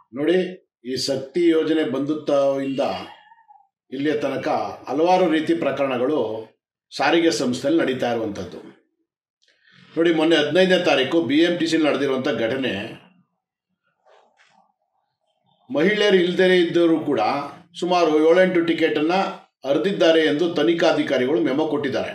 ನೋಡಿ, ಈ ಶಕ್ತಿ ಯೋಜನೆ ಬಂದುತ್ತಿಂದ ಇಲ್ಲಿಯ ತನಕ ಹಲವಾರು ರೀತಿ ಪ್ರಕರಣಗಳು ಸಾರಿಗೆ ಸಂಸ್ಥೆಯಲ್ಲಿ ನಡೀತಾ ಇರುವಂಥದ್ದು. ನೋಡಿ, ಮೊನ್ನೆ 15ನೇ ತಾರೀಕು BMTC ನಡೆದಿರುವಂಥ ಘಟನೆ, ಮಹಿಳೆಯರು ಇಲ್ಲದೇ ಇದ್ದರೂ ಕೂಡ ಸುಮಾರು 7-8 ಟಿಕೆಟನ್ನು ಹರಿದಿದ್ದಾರೆ ಎಂದು ತನಿಖಾಧಿಕಾರಿಗಳು ಮೆಮೊ ಕೊಟ್ಟಿದ್ದಾರೆ.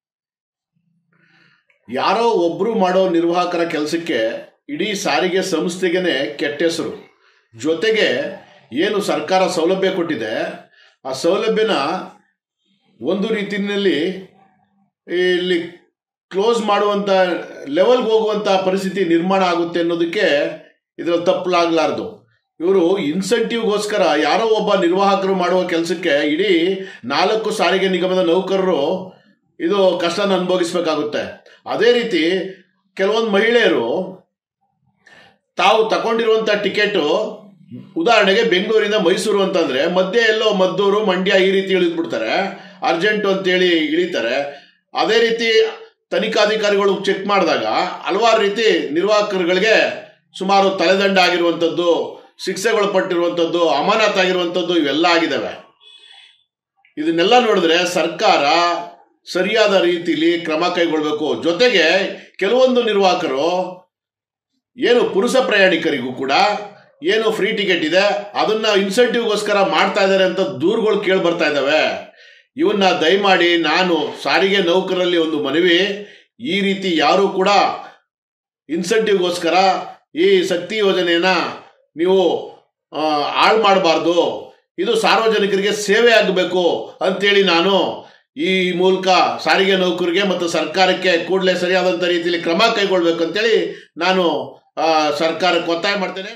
ಯಾರೋ ಒಬ್ಬರು ಮಾಡೋ ನಿರ್ವಾಹಕರ ಕೆಲಸಕ್ಕೆ ಇಡೀ ಸಾರಿಗೆ ಸಂಸ್ಥೆಗೇ ಕೆಟ್ಟ ಹೆಸರು. ಜೊತೆಗೆ ಏನು ಸರ್ಕಾರ ಸೌಲಭ್ಯ ಕೊಟ್ಟಿದೆ, ಆ ಸೌಲಭ್ಯನ ಒಂದು ರೀತಿಯಲ್ಲಿ ಇಲ್ಲಿ ಕ್ಲೋಸ್ ಮಾಡುವಂಥ ಲೆವೆಲ್ಗೆ ಹೋಗುವಂಥ ಪರಿಸ್ಥಿತಿ ನಿರ್ಮಾಣ ಆಗುತ್ತೆ ಅನ್ನೋದಕ್ಕೆ ಇದರಲ್ಲಿ ತಪ್ಪಲಾಗಲಾರ್ದು. ಇವರು ಇನ್ಸೆಂಟಿವ್ಗೋಸ್ಕರ ಯಾರೋ ಒಬ್ಬ ನಿರ್ವಾಹಕರು ಮಾಡುವ ಕೆಲಸಕ್ಕೆ ಇಡೀ 4 ಸಾರಿಗೆ ನಿಗಮದ ನೌಕರರು ಇದು ಕಷ್ಟನ ಅನುಭವಿಸಬೇಕಾಗುತ್ತೆ. ಅದೇ ರೀತಿ ಕೆಲವೊಂದು ಮಹಿಳೆಯರು ತಾವು ತಗೊಂಡಿರುವಂಥ ಟಿಕೆಟು, ಉದಾಹರಣೆಗೆ ಬೆಂಗಳೂರಿಂದ ಮೈಸೂರು ಅಂತಂದರೆ ಮಧ್ಯೆ ಎಲ್ಲೋ ಮದ್ದೂರು, ಮಂಡ್ಯ ಈ ರೀತಿ ಇಳಿದ್ಬಿಡ್ತಾರೆ, ಅರ್ಜೆಂಟು ಅಂತೇಳಿ ಇಳಿತಾರೆ. ಅದೇ ರೀತಿ ತನಿಖಾಧಿಕಾರಿಗಳು ಚೆಕ್ ಮಾಡಿದಾಗ ಹಲವಾರು ರೀತಿ ನಿರ್ವಾಹಕರುಗಳಿಗೆ ಸುಮಾರು ತಲೆದಂಡ ಆಗಿರುವಂಥದ್ದು, ಶಿಕ್ಷೆಗಳು ಪಟ್ಟಿರುವಂಥದ್ದು, ಅಮಾನತಾಗಿರುವಂಥದ್ದು ಇವೆಲ್ಲ ಆಗಿದ್ದಾವೆ. ಇದನ್ನೆಲ್ಲ ನೋಡಿದ್ರೆ ಸರ್ಕಾರ ಸರಿಯಾದ ರೀತಿಯಲ್ಲಿ ಕ್ರಮ ಕೈಗೊಳ್ಳಬೇಕು. ಜೊತೆಗೆ ಕೆಲವೊಂದು ನಿರ್ವಾಹಕರು ಏನು ಪುರುಷ ಪ್ರಯಾಣಿಕರಿಗೂ ಕೂಡ ಏನು ಫ್ರೀ ಟಿಕೆಟ್ ಇದೆ ಅದನ್ನು ಇನ್ಸೆಂಟಿವ್ಗೋಸ್ಕರ ಮಾಡ್ತಾ ಇದ್ದಾರೆ ಅಂತ ದೂರುಗಳು ಕೇಳಿ ಬರ್ತಾ ಇದ್ದಾವೆ. ಇವನ್ನ ದಯಮಾಡಿ ನಾನು ಸಾರಿಗೆ ನೌಕರರಲ್ಲಿ ಒಂದು ಮನವಿ, ಈ ರೀತಿ ಯಾರೂ ಕೂಡ ಇನ್ಸೆಂಟಿವ್ಗೋಸ್ಕರ ಈ ಶಕ್ತಿ ಯೋಜನೆಯನ್ನ ನೀವು ಹಾಳು ಮಾಡಬಾರ್ದು. ಇದು ಸಾರ್ವಜನಿಕರಿಗೆ ಸೇವೆ ಆಗಬೇಕು ಅಂತೇಳಿ ನಾನು ಈ ಮೂಲಕ ಸಾರಿಗೆ ನೌಕರಿಗೆ ಮತ್ತು ಸರ್ಕಾರಕ್ಕೆ ಕೂಡಲೇ ಸರಿಯಾದಂಥ ರೀತಿಯಲ್ಲಿ ಕ್ರಮ ಕೈಗೊಳ್ಳಬೇಕು ಅಂತೇಳಿ ನಾನು ಸರ್ಕಾರಕ್ಕೆ ಒತ್ತಾಯ ಮಾಡ್ತೇನೆ.